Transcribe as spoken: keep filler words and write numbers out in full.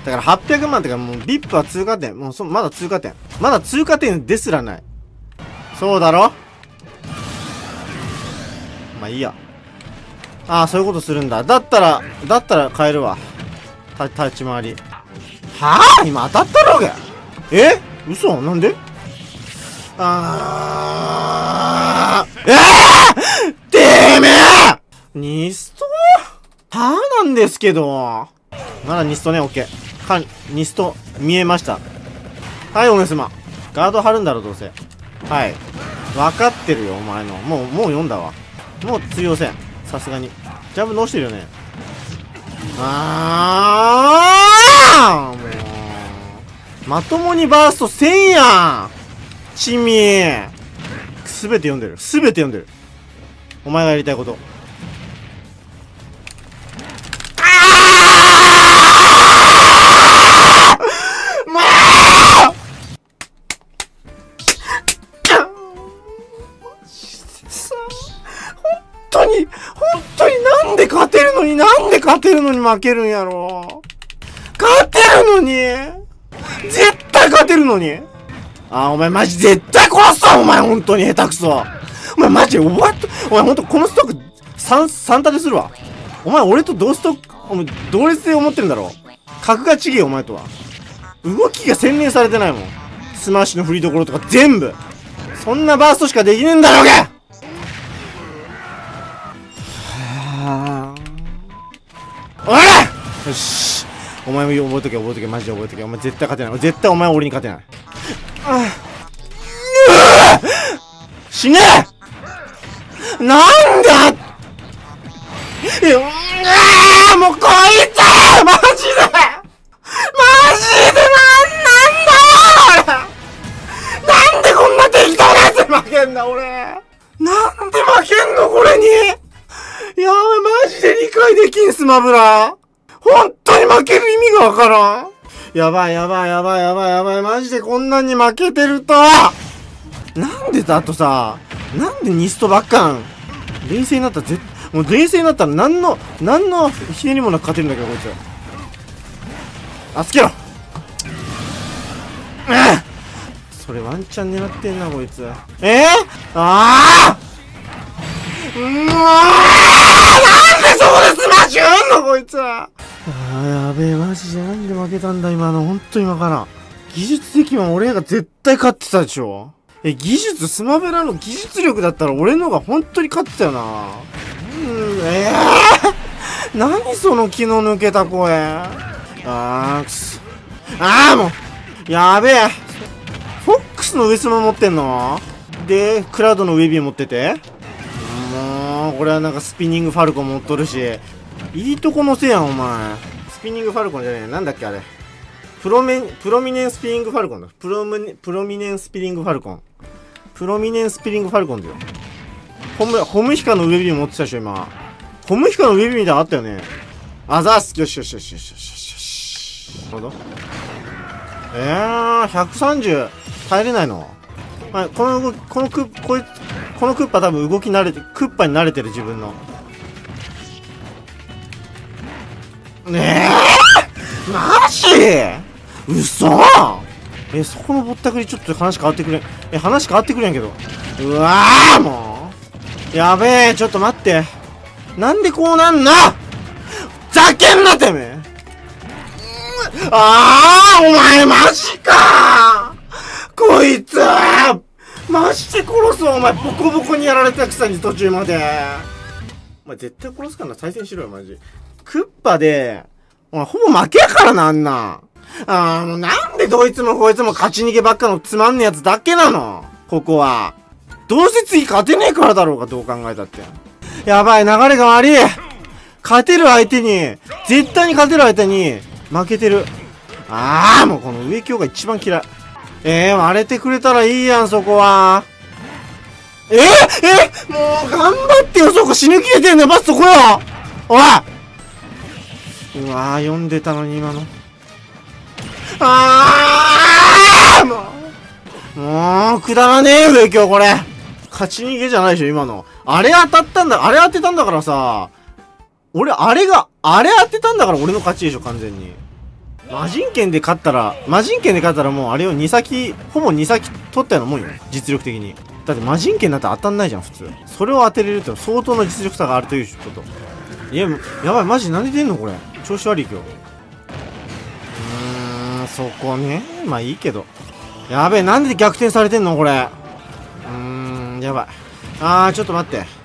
だからはっぴゃくまんってかもう ブイアイピー は通過点。もうそ、まだ通過点。まだ通過点ですらない。そうだろ？まあいいや。ああ、そういうことするんだ。だったら、だったら変えるわ。た、立ち回り。はぁ、今当たったろうが。え？嘘？なんで？あー。えー、てめえ！ニストはぁなんですけど。まだニストね、オッケー。かん、ニスト、見えました。はい、おめさま。ガード張るんだろ、どうせ。はい。分かってるよ、お前の。もう、もう読んだわ。もう通用せん。さすがに。ジャンプ直してるよね。あーもう。まともにバーストせんやんチミーすべて読んでる。すべて読んでる。お前がやりたいこと。本当に、本当になんで勝てるのに、なんで勝てるのに負けるんやろ。勝てるのに絶対勝てるのにあー、お前マジ絶対殺すわ、お前本当に下手くそ。お前マジで覚えと、お前ほんとこのストックさん、さん立てするわ。お前俺と同ストック、お前同列で思ってるんだろ。格が違えよ、お前とは。動きが洗練されてないもん。スマッシュの振りどころとか全部。そんなバーストしかできねえんだろうが。おい！よし。お前も覚えとけ、覚えとけ、マジで覚えとけ。お前絶対勝てない。絶対お前は俺に勝てない。死ね！なんだ！うわーもうこいつ！マジで！マジでなんなんだよ！なんでこんな適当なやつに負けんだ俺！なんで負けんのこれに！やばい、マジで理解できん、スマブラ。本当に負ける意味がわからん。やばい、やばい、やばい、やばい、やばい、マジでこんなに負けてると。なんでだとさ、なんでニストばっかなん。冷静になったら絶もう冷静になったら何の、何のひねりもなく勝てるんだけど、こいつ。あ、つけろ。うん。それワンチャン狙ってんな、こいつ。えー、ああうーん、なんでそこでスマッシュあんのこいつ。あー、やべえ、マジでなんで負けたんだ今の。ほんとにわからん。技術的には俺が絶対勝ってたでしょ。え、技術、スマブラの技術力だったら俺の方が本当に勝ってたよな。うん、えー、何その気の抜けた声。あー、くそ。あーもうやべえ。フォックスの上スマ持ってんので、クラウドのウェビー持ってて。もう、これはなんかスピニングファルコン持っとるし。いいとこのせやん、お前。スピニングファルコンじゃねえ。なんだっけ、あれ。プロメ、プロミネンスピリングファルコンだ。プロミ、プロミネンスピリングファルコン。プロミネンスピリングファルコンだよ。ホム、ホムヒカのウェビー持ってたでしょ、今。ホムヒカのウェビーみたいなのあったよね。あざーす。よしよしよしよしよしよし。なるほど。えー、ひゃくさんじゅう。耐えれないの。はい、この動き、このクッ、こいつ、このクッパ多分動き慣れて、クッパに慣れてる自分の。ねえマジ嘘え、そこのぼったくりちょっと話変わってくれん。え、話変わってくれんけど。うわーもうやべえ、ちょっと待って。なんでこうなんなざけんなてめえあーお前マジかこいつマジで殺すわお前ボコボコにやられたくさに途中までお前絶対殺すからな、再戦しろよマジ。クッパで、お前ほぼ負けやからな、あんな。あーもうなんでどいつもこいつも勝ち逃げばっかのつまんねえやつだけなのここは。どうせ次勝てねえからだろうが、どう考えたって。やばい、流れが悪い。勝てる相手に、絶対に勝てる相手に、負けてる。あーもうこの上京が一番嫌い。えー、割れてくれたらいいやん、そこは。えー、えー、もう頑張ってよ、そこ死ぬ気出てんねん、まずそこよおいうわー、読んでたのに今の。あーもうもう、くだらねえよ、上京これ。勝ち逃げじゃないでしょ、今の。あれ当たったんだ、あれ当てたんだからさ。俺、あれが、あれ当てたんだから俺の勝ちでしょ、完全に。 魔人剣で勝ったら、魔人剣で勝ったらもうあれをに先、ほぼに先取ったようなもんよ。実力的に。だって魔人剣なんて当たんないじゃん、普通。それを当てれるって相当の実力差があるということ。いや、やばい、マジなんで出んのこれ。調子悪い今日。うーん、そこね。まあいいけど。やべえ、なんで逆転されてんのこれ。うーん、やばい。あー、ちょっと待って。